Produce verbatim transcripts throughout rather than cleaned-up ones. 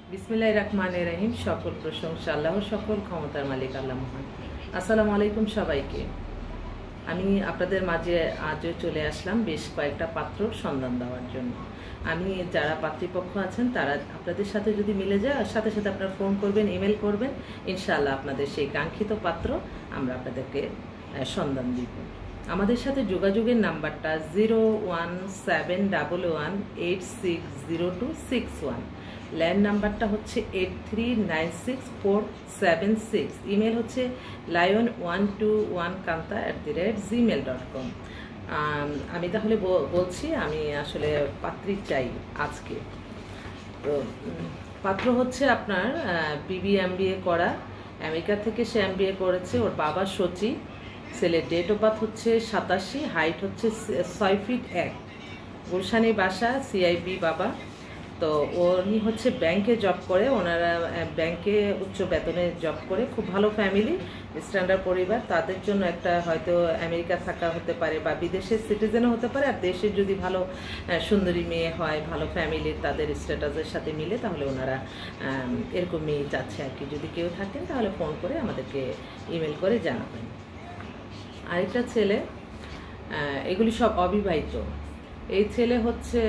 বিসমিল্লাহির রহমানির রহিম। সকল প্রশংসা আল্লাহর, সকল ক্ষমতার মালিক আল্লাহ মহান। আসসালামু আলাইকুম সবাইকে। আমি আপনাদের মাঝে আজও চলে আসলাম বেশ কয়েকটা পাত্রর সন্ধান দেওয়ার জন্য। আমি যারা পাত্রীপক্ষ আছেন তারা আপনাদের সাথে যদি মিলে যায়, সাথে সাথে আপনারা ফোন করবেন, ইমেল করবেন, ইনশাআল্লাহ আপনাদের সেই কাঙ্ক্ষিত পাত্র আমরা আপনাদেরকে সন্ধান দিব। আমাদের সাথে যোগাযোগের নাম্বারটা zero one seven double one eight six zero two six one. Land নাম্বারটা হচ্ছে eight three nine six four seven six. Email হচ্ছে lion one two one Kanta at the rate Gmail dot com. আমি তাহলে বলছি, আমি আসলে পাত্রী চাই আজকে। তো পাত্র হচ্ছে আপনার বিবি এম বি এ করা, আমেরিকা থেকে সে এম বি এ করেছে। ওর বাবা সচিব, ছেলের ডেট অফ বার্থ হচ্ছে সাতাশি, হাইট হচ্ছে ছয় ফিট এক, গুলশানি বাসা, সিআইবি বাবা। তো উনি হচ্ছে ব্যাংকে জব করে, ওনারা ব্যাংকে উচ্চ বেতনে জব করে, খুব ভালো ফ্যামিলি, স্ট্যান্ডার্ড পরিবার। তাদের জন্য একটা হয়তো আমেরিকা থাকা হতে পারে বা বিদেশের সিটিজেনও হতে পারে। আর দেশের যদি ভালো সুন্দরী মেয়ে হয়, ভালো ফ্যামিলির, তাদের স্ট্যাটাসের সাথে মিলে, তাহলে ওনারা এরকম মেয়ে চাচ্ছে আর কি। যদি কেউ থাকেন তাহলে ফোন করে আমাদেরকে ইমেল করে জানাবেন। আরেকটা ছেলে, এগুলি সব অবিবাহিত। এই ছেলে হচ্ছে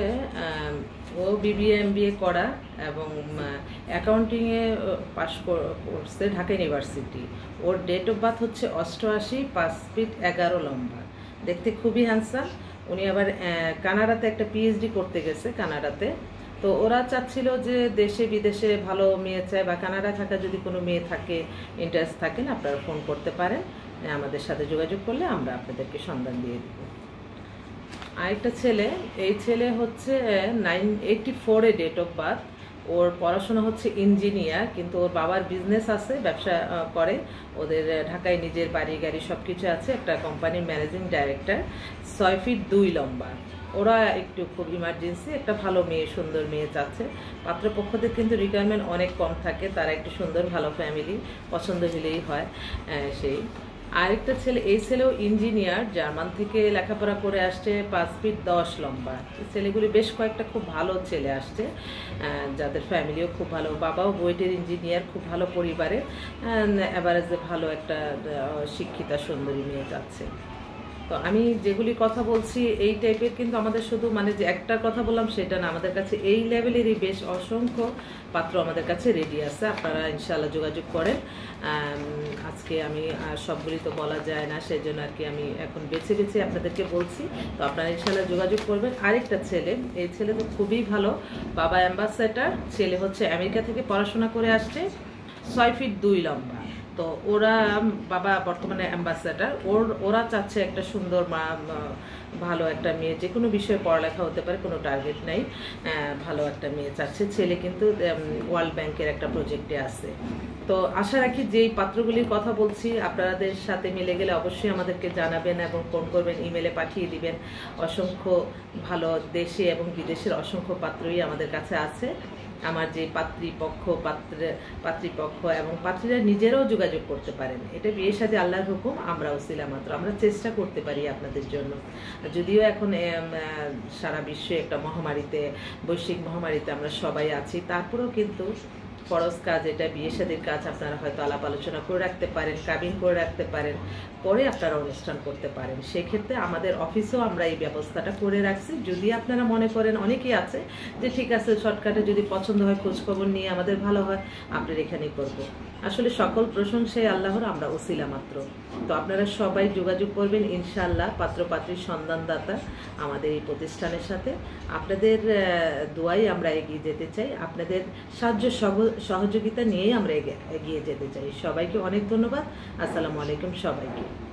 ও বিবিএ এমবিএ করা এবং অ্যাকাউন্টিংয়ে পাশ করছে ঢাকা ইউনিভার্সিটি। ওর ডেট অফ বার্থ হচ্ছে অষ্টআশি, পাঁচ ফিট এগারো লম্বা, দেখতে খুবই হ্যান্ডসাম। উনি আবার কানাডাতে একটা পিএইচডি করতে গেছে কানাডাতে। তো ওরা চাচ্ছিল যে দেশে বিদেশে ভালো মেয়ে চায়, বা কানাডায় থাকা যদি কোনো মেয়ে থাকে, ইন্টারেস্ট থাকেন, আপনারা ফোন করতে পারেন। আমাদের সাথে যোগাযোগ করলে আমরা আপনাদেরকে সন্ধান দিয়ে দিব। আরেকটা ছেলে, এই ছেলে হচ্ছে নাইন এইটটি ফোরে ডেট অফ বার্থ। ওর পড়াশোনা হচ্ছে ইঞ্জিনিয়ার, কিন্তু ওর বাবার বিজনেস আছে, ব্যবসা করে। ওদের ঢাকায় নিজের বাড়ি গাড়ি সব কিছু আছে, একটা কোম্পানির ম্যানেজিং ডাইরেক্টর। ছয় ফিট দুই লম্বা। ওরা একটু খুব ইমার্জেন্সি একটা ভালো মেয়ে, সুন্দর মেয়ে চাচ্ছে। পাত্রপক্ষদের কিন্তু রিকোয়ারমেন্ট অনেক কম থাকে, তারা একটু সুন্দর ভালো ফ্যামিলি পছন্দ হলেই হয় সেই। আরেকটা ছেলে, এই ছেলেও ইঞ্জিনিয়ার, জার্মান থেকে লেখাপড়া করে আসছে, পাঁচ ফিট দশ লম্বা। এই ছেলেগুলি বেশ কয়েকটা খুব ভালো ছেলে আসছে, যাদের ফ্যামিলিও খুব ভালো। বাবাও বুয়েটের ইঞ্জিনিয়ার, খুব ভালো পরিবারে, এভারেজে ভালো একটা শিক্ষিতা সুন্দরী মেয়ে যাচ্ছে। তো আমি যেগুলি কথা বলছি এই টাইপের, কিন্তু আমাদের শুধু মানে যে একটার কথা বললাম সেটা না, আমাদের কাছে এই লেভেলেরই বেশ অসংখ্য পাত্র আমাদের কাছে রেডি আছে। আপনারা ইনশাআল্লাহ যোগাযোগ করেন। আজকে আমি সবগুলি তো বলা যায় না, সেই জন্য আর কি আমি এখন বেছে বেছে আপনাদেরকে বলছি। তো আপনারা ইনশাআল্লাহ যোগাযোগ করবেন। আরেকটা ছেলে, এই ছেলে তো খুবই ভালো, বাবা অ্যাম্বাসেডর, ছেলে হচ্ছে আমেরিকা থেকে পড়াশোনা করে আসছে, ছয় ফিট দুই লম্বা। তো ওরা বাবা বর্তমানে অ্যাম্বাসেডর। ওর ওরা চাচ্ছে একটা সুন্দর মা, ভালো একটা মেয়ে, যে কোনো বিষয়ে পড়ালেখা হতে পারে, কোনো টার্গেট নেই, ভালো একটা মেয়ে চাচ্ছে। ছেলে কিন্তু ওয়ার্ল্ড ব্যাংকের একটা প্রজেক্টে আছে। তো আশা রাখি যেই পাত্রগুলির কথা বলছি আপনাদের সাথে মিলে গেলে অবশ্যই আমাদেরকে জানাবেন এবং ফোন করবেন, ইমেলে পাঠিয়ে দিবেন। অসংখ্য ভালো দেশে এবং বিদেশের অসংখ্য পাত্রই আমাদের কাছে আছে। আমার যে পাত্রীপক্ষ, পাত্র পাত্রীপক্ষ এবং পাত্রীরা নিজেরাও যোগাযোগ করতে পারেন। এটা বিয়ের সাথে আল্লাহর হুকুম, আমরা ওসিলা মাত্র, আমরা চেষ্টা করতে পারি আপনাদের জন্য। যদিও এখন সারা বিশ্বে একটা মহামারীতে, বৈশ্বিক মহামারীতে আমরা সবাই আছি, তারপরেও কিন্তু ফরজ কাজ এটা, বিয়ে শাদীর কাজ আপনারা হয়তো আলাপ আলোচনা করে রাখতে পারেন, কাবিন করে রাখতে পারেন, পরে আপনারা অনুষ্ঠান করতে পারেন। সেক্ষেত্রে আমাদের অফিসেও আমরা এই ব্যবস্থাটা করে রাখছি। যদি আপনারা মনে করেন, অনেকেই আছে যে ঠিক আছে শর্টকাটে যদি পছন্দ হয় খোঁজখবর নিয়ে আমাদের ভালো হয়, আপনার এখানেই করব। আসলে সকল প্রশংসাই আল্লাহর, আমরা ওসিলা মাত্র। তো আপনারা সবাই যোগাযোগ করবেন ইনশাআল্লাহ, পাত্রপাত্রীর সন্ধানদাতা আমাদের এই প্রতিষ্ঠানের সাথে। আপনাদের দোয়াই আমরা এগিয়ে যেতে চাই, আপনাদের সাহায্য সহযোগিতা নিয়েই আমরা এগিয়ে যেতে চাই। সবাইকে অনেক ধন্যবাদ। আসসালামু আলাইকুম সবাইকে।